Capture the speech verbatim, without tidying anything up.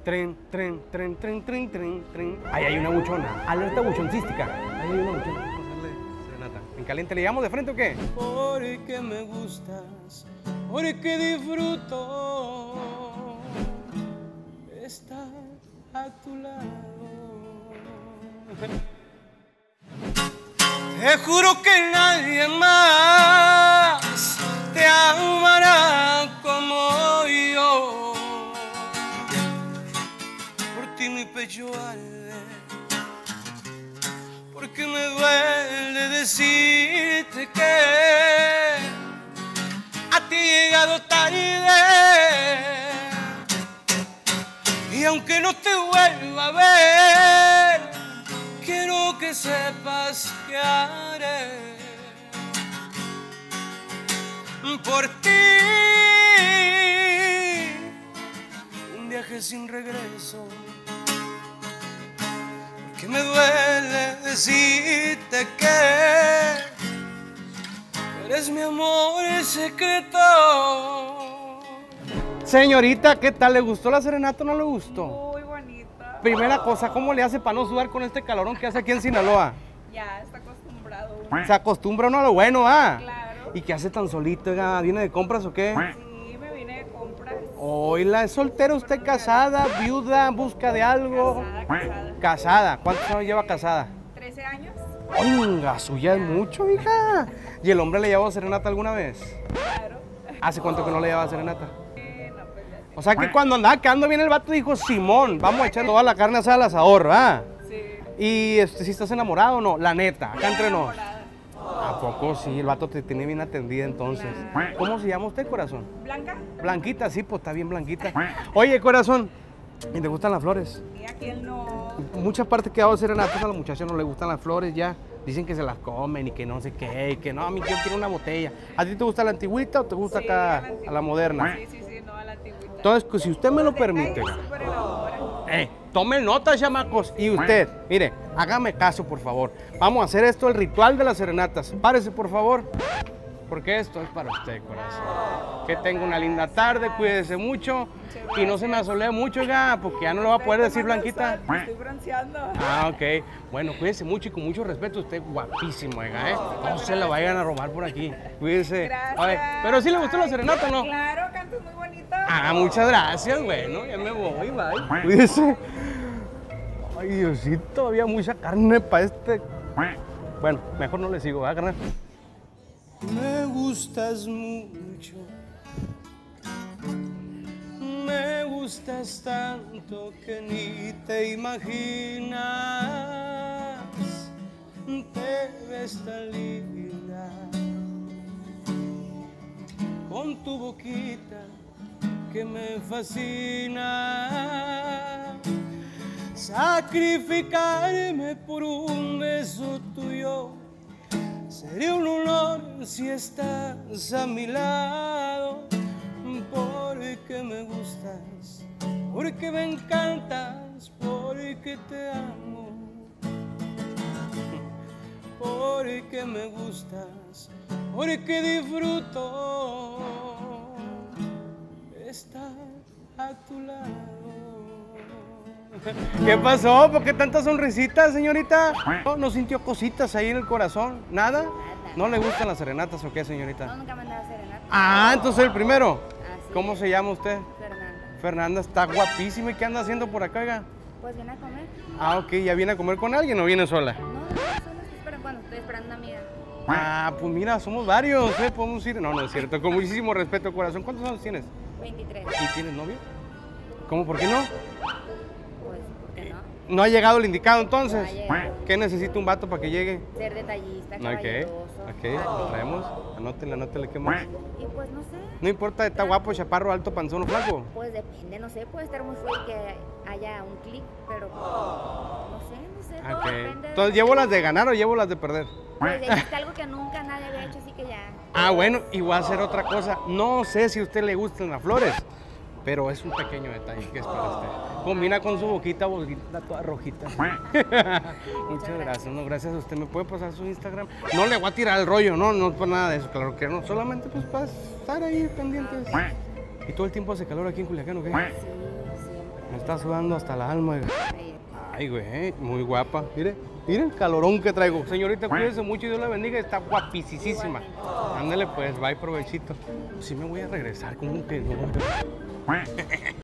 Tren, tren, tren, tren, tren, tren, tren. Ahí hay una buchona. Alerta buchoncística. Ahí hay una buchona. Vamos a hacerle serenata. ¿En caliente le llamo de frente o qué? Porque me gustas, porque disfruto estar a tu lado. Te juro que nadie más te amará como yo. Por ti mi pecho arde, porque me duele decirte que a ti he llegado tarde. Y aunque no te vuelva a ver, quiero que sepas que haré por ti un viaje sin regreso, porque me duele decirte que eres mi amor secreto. Señorita, ¿qué tal? ¿Le gustó la serenata o no le gustó? Muy bonita. Primera cosa, ¿cómo le hace para no sudar con este calorón que hace aquí en Sinaloa? Ya, está acostumbrado. Se acostumbra uno a lo bueno, ¿ah? Claro. ¿Y qué hace tan solito? Oiga, ¿viene de compras o qué? Sí, me vine de compras. Oiga, ¿es soltera usted, casada, viuda, busca de algo? Casada, casada. Casada. ¿Cuántos años lleva casada? ¿trece años? Oiga, suya es mucho, hija. ¿Y el hombre le llevó serenata alguna vez? Claro. ¿Hace cuánto que no le llevaba serenata? Eh, no, pues ya O sea que cuando andaba quedando bien el vato dijo, Simón, vamos a echar toda la carne asada al asador, ¿verdad? sí. Y este, si estás enamorado o no, la neta, acá entre nos. Enamorada. ¿A poco sí? El vato te tiene bien atendida entonces. ¿Cómo se llama usted, corazón? ¿Blanca? Blanquita, sí, pues está bien blanquita. Oye, corazón, ¿y te gustan las flores? Y aquí él no. Muchas partes que hago serenatas a los muchachos no les gustan las flores ya. Dicen que se las comen y que no sé qué, y que no, a mí yo quiero una botella. ¿A ti te gusta la antigüita o te gusta Sí, acá a la antigüita. a la moderna? Sí, sí, sí, no, a la antigüita. Entonces, pues, si usted me lo permite, Detalle súper elaborado. eh, tomen nota, chamacos. Y usted, mire, hágame caso, por favor. Vamos a hacer esto, el ritual de las serenatas. Párese, por favor, porque esto es para usted, corazón. Que tenga una linda tarde, cuídese mucho y no se me asolee mucho, ya, porque ya no lo va a poder decir Blanquita. Me estoy bronceando. Ah, ok. Bueno, cuídese mucho y con mucho respeto. Usted guapísimo, oiga, ¿eh? No se la vayan a robar por aquí. Cuídese. Gracias. A ver, pero sí le gustó la serenata, ¿no? Claro, cantas muy bonito. Ah, muchas gracias. Bueno, ya me voy, bye. Cuídese. Ay, Diosito, había mucha carne para este. Bueno, mejor no le sigo, ¿verdad, carnal? Me gustas mucho. Me gustas tanto que ni te imaginas. Te ves tan linda con tu boquita que me fascina. Sacrificarme por un beso tuyo sería un honor si estás a mi lado. Porque me gustas, porque me encantas, porque te amo. Porque me gustas, porque disfruto estar a tu lado. ¿Qué pasó? ¿Por qué tanta sonrisita, señorita? ¿No, ¿No sintió cositas ahí en el corazón? ¿Nada? Nada. ¿No le gustan las serenatas o qué, señorita? No, nunca me han dado serenata. Ah, entonces el primero. Así ¿Cómo es. se llama usted? Fernanda. Fernanda, está guapísima. ¿Y qué anda haciendo por acá, oiga? Pues viene a comer. Ah, ok. ¿Ya viene a comer con alguien o viene sola? No, no, solo estoy esperando. Bueno, estoy esperando una amiga. Ah, pues mira, somos varios, ¿eh? Podemos ir. No, no es cierto. Con muchísimo respeto, corazón. ¿Cuántos años tienes? veintitrés. ¿Y tienes novio? ¿Cómo? ¿Por qué no? Pues, ¿por qué no? ¿No ha llegado el indicado entonces? No ha llegado. ¿Qué necesita un vato para que llegue? Ser detallista, Ok, caballeroso. ok, lo traemos. Anótenle, anótenle, ¿qué más? Y pues, no sé. No importa, está guapo, chaparro, alto, panzón o flaco. Pues depende, no sé. Puede estar muy feo y que haya un clic, pero no sé, no sé. Todo Ok. depende de Entonces, la ¿llevo las actitud. de ganar o llevo las de perder? Pues dijiste algo que nunca nadie había hecho, así que ya. Ah, bueno, y voy a hacer otra cosa. No sé si a usted le gustan las flores, pero es un pequeño detalle que es para usted. Combina con su boquita, boquita toda rojita. Muchas gracias. No, gracias a usted. ¿Me puede pasar su Instagram? No le voy a tirar el rollo, no, no por nada de eso, claro que no. Solamente pues para estar ahí pendientes. ¿Y todo el tiempo hace calor aquí en Culiacán o qué? Sí, siempre. Me está sudando hasta la alma. Oiga. Ahí. Ay, güey, muy guapa. Mire, mire el calorón que traigo. Señorita, cuídese mucho y Dios la bendiga. Está guapísima. Ándale, pues, bye, provechito. Sí me voy a regresar, como que no.